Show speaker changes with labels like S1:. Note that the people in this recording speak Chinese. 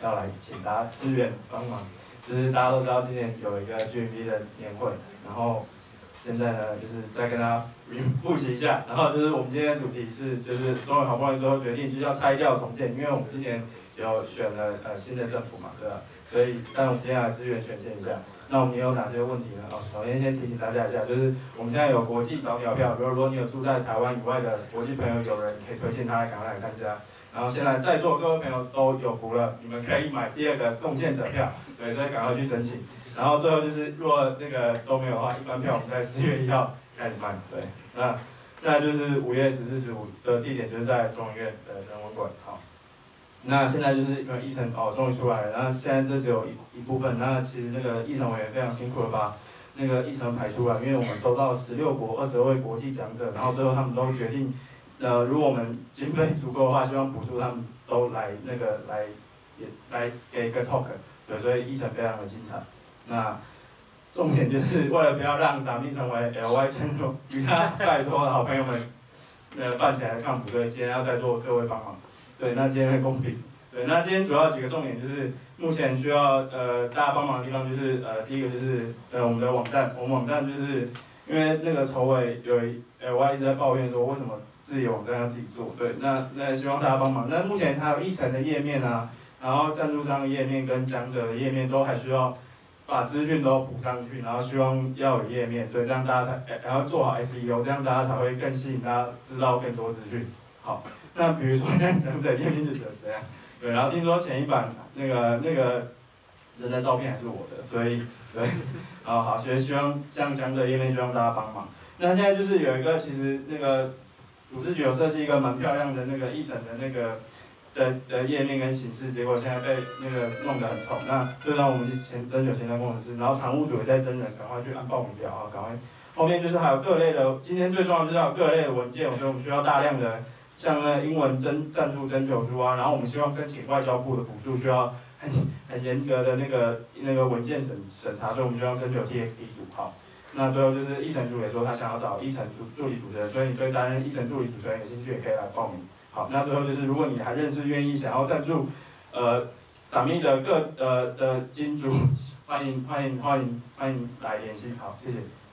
S1: 要来请大家支援帮忙。就是大家都知道今年有一个 GMB 的年会，然后现在呢就是再跟大家复习一下，然后就是我们今天的主题是就是中原好不容易最后决定就是要拆掉重建，因为我们今年有选了新的政府嘛，对吧？所以但我们今天来资源权限一下。那我们有哪些问题呢？首先先提醒大家一下，就是我们现在有国际早鸟票，如果你有住在台湾以外的国际朋友，有人可以推荐他赶快来参加。然后现在在座各位朋友都有福了，你们可以买第2个共建者票，对，所以赶快去申请。然后最后就是，如果那个都没有的话，一般票我们在4月1号开始卖，对。那再就是5月14、15的地点就是在中研院的人文馆，好。那现在就是因为议程终于出来了，然后现在这只有一部分，那其实那个议程委员非常辛苦的把那个议程排出来，因为我们收到16国22位国际讲者，然后最后他们都决定，如果我们经费足够的话，希望补助他们都来来给一个 talk， 对，所以议程非常的精彩。那重点就是为了不要让撒密成为 LY central，与他拜托的好朋友们，办起来的抗补队，今天要在座各位帮忙。对，那今天会公平。对，那今天主要几个重点就是，目前需要大家帮忙的地方就是第一个就是我们的网站，我们网站就是因为那个筹委有LY 一直在抱怨说为什么自己的网站要自己做，对，那希望大家帮忙。那目前还有议程的页面啊，然后赞助商的页面跟讲者的页面都还需要把资讯都补上去，然后希望要有页面，所以这样大家才然后做好 SEO， 这样大家才会更吸引大家知道更多资讯。好。那比如说，现在讲者页面是怎样？对，然后听说前一版那个人的照片还是我的，所以对，好，所以希望像讲者页面，希望大家帮忙。那现在就是有一个，其实那个组织局有设计一个蛮漂亮的那个议程的那个的页面跟形式，结果现在被那个弄得很丑。那就让我们征求前端工程师，然后常务组也在征人，赶快去按报名表啊，赶快。后面就是还有各类的，今天最重要就是要有各类的文件，所以我们需要大量的。像那英文赞助征求书啊，然后我们希望申请外交部的补助，需要很严格的那个文件审查，所以我们希望征求 TXT 组。好，那最后就是议程组也说他想要找议程助理主持人，所以你对担任议程助理主持人有兴趣也可以来报名。好，那最后就是如果你还认识愿意想要赞助撒密的的金主，欢迎来联系。好，谢谢。